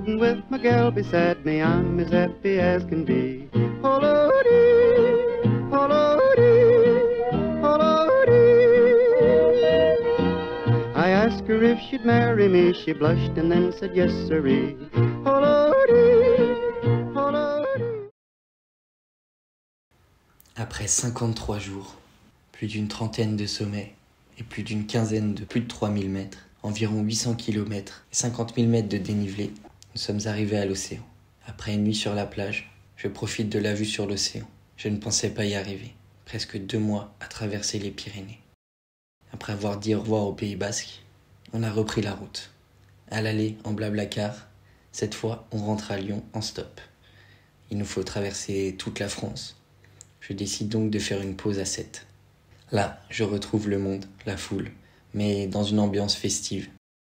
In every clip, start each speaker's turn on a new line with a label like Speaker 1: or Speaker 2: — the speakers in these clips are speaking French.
Speaker 1: Sitting with my gal beside me, I'm as happy as can be. Ho-lo-dee, ho-lo-dee, ho-lo-dee. I asked her if she'd marry me, she blushed and then said yes, sirree. Ho-lo-dee, ho-lo-dee.
Speaker 2: Après 53 jours, plus d'une trentaine de sommets et plus d'une quinzaine de plus de 3000 mètres, environ 800 km et 50 000 mètres de dénivelé, nous sommes arrivés à l'océan. Après une nuit sur la plage, je profite de la vue sur l'océan. Je ne pensais pas y arriver. Presque 2 mois à traverser les Pyrénées. Après avoir dit au revoir au Pays Basque, on a repris la route. À l'aller en Blablacar, cette fois on rentre à Lyon en stop. Il nous faut traverser toute la France. Je décide donc de faire une pause à Sète. Là, je retrouve le monde, la foule, mais dans une ambiance festive.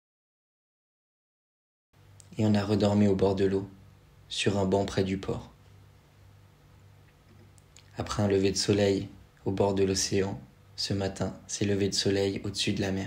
Speaker 2: Et on a redormi au bord de l'eau, sur un banc près du port. Après un lever de soleil au bord de l'océan, ce matin, c'est lever de soleil au-dessus de la mer.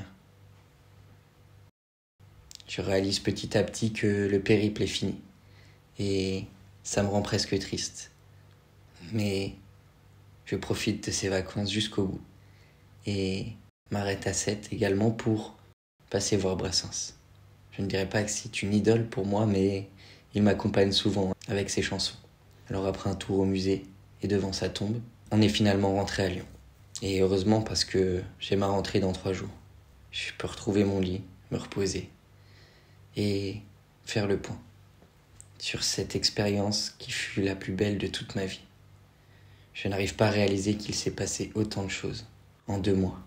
Speaker 2: Je réalise petit à petit que le périple est fini. Et ça me rend presque triste. Mais je profite de ces vacances jusqu'au bout. Et m'arrête à Sète également pour passer voir Brassens. Je ne dirais pas que c'est une idole pour moi, mais il m'accompagne souvent avec ses chansons. Alors après un tour au musée et devant sa tombe, on est finalement rentré à Lyon. Et heureusement parce que j'ai ma rentrée dans 3 jours. Je peux retrouver mon lit, me reposer et faire le point sur cette expérience qui fut la plus belle de toute ma vie. Je n'arrive pas à réaliser qu'il s'est passé autant de choses en 2 mois.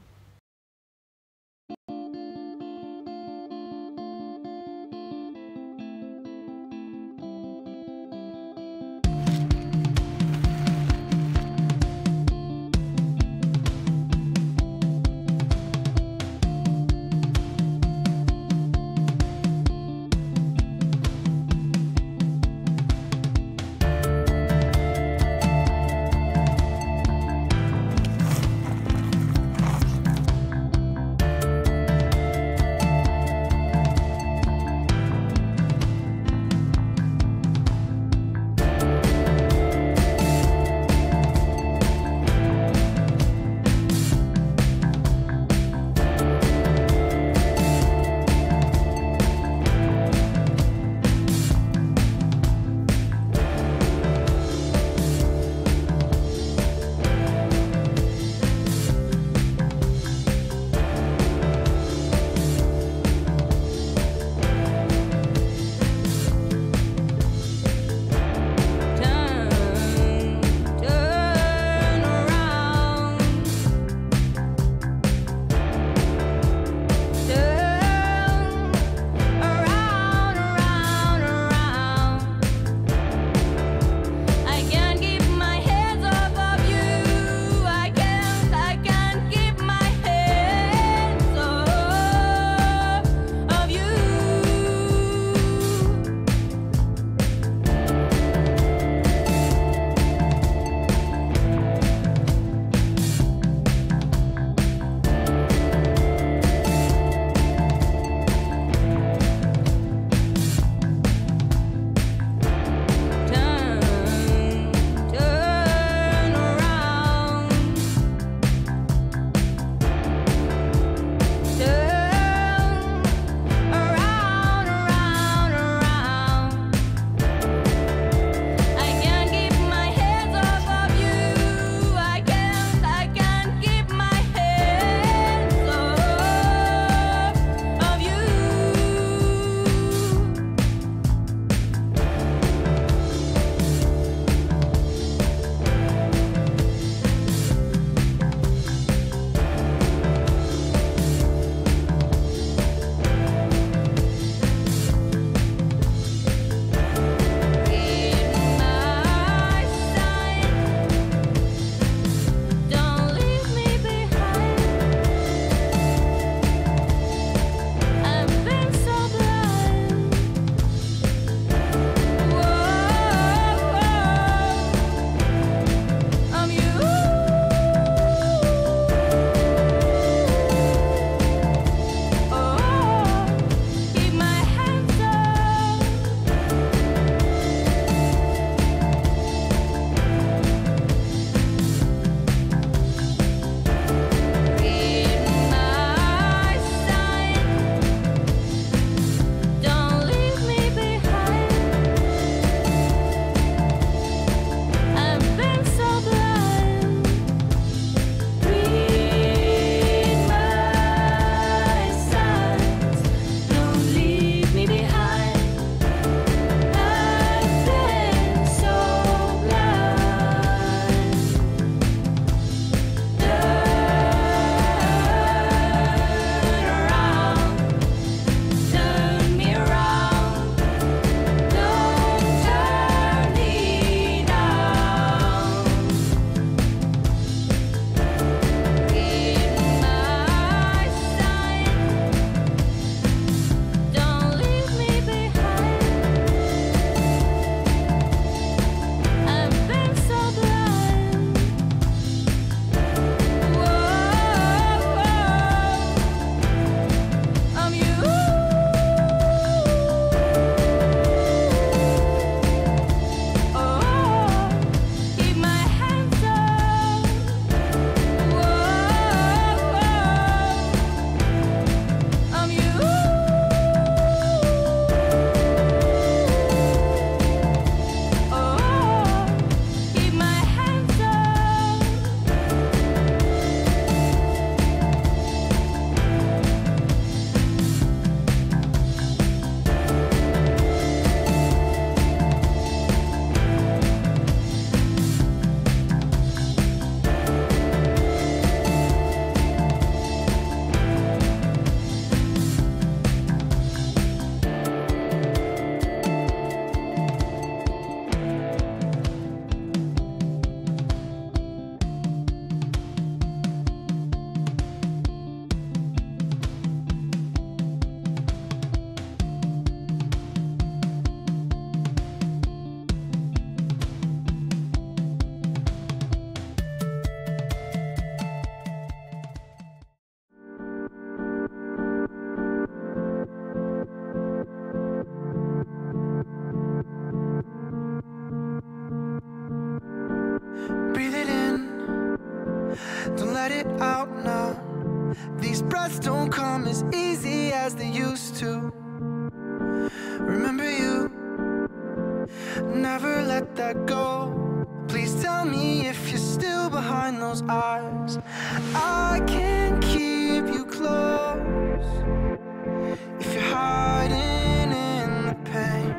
Speaker 3: Don't let it out now. These breaths don't come as easy as they used to. Remember you, never let that go. Please tell me if you're still behind those eyes. I can't keep you close if you're hiding in the pain.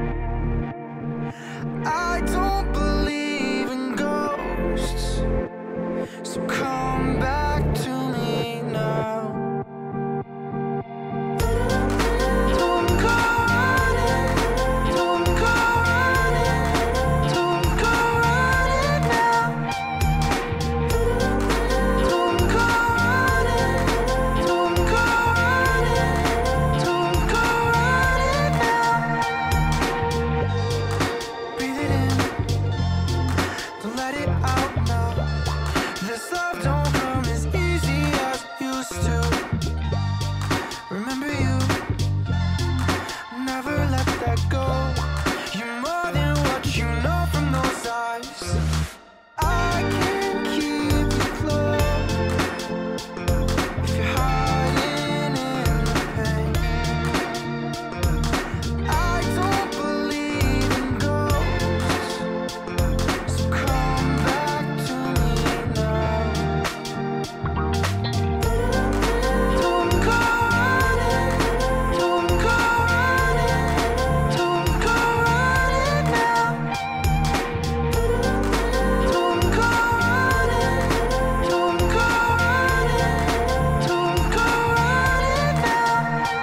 Speaker 3: I don't believe in ghosts, so come back to me now. Don't go running, don't go running, don't go running now. Don't go running, don't go running, don't go running now. Breathe it in, don't let it out now. This love don't come as easy as it used to. Remember you, never let that go. You're more than what you know from those eyes. I can't keep you close if you're hiding in the pain. I don't believe in ghosts, so come back to me now. Don't go running, don't go running, don't go running now. Don't go running, don't go running, don't go running now.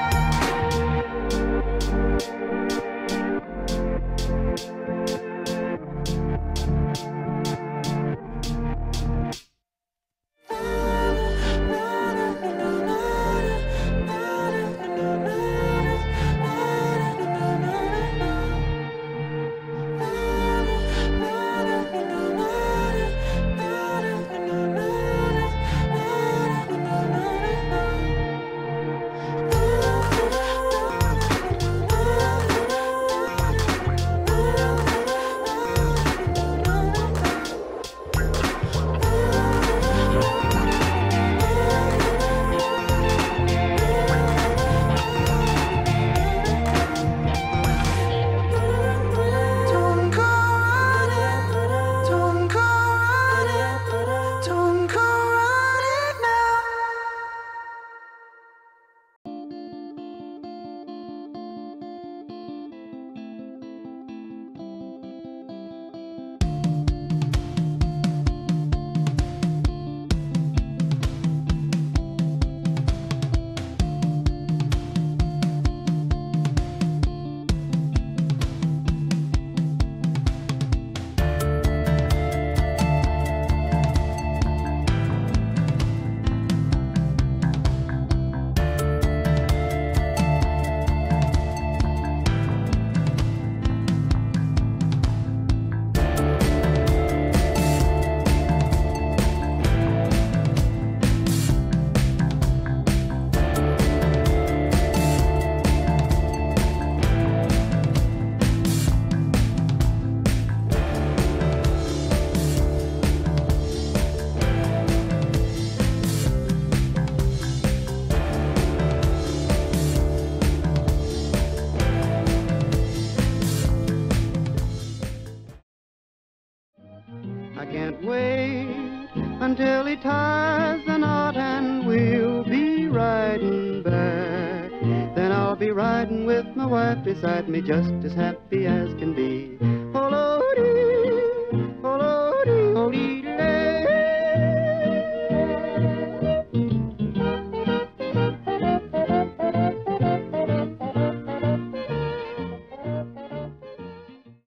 Speaker 3: Don't go running, don't go running, don't go running now.
Speaker 1: I can't wait until he ties the knot and we'll be riding back. Then I'll be riding with my wife beside me, just as happy as can be.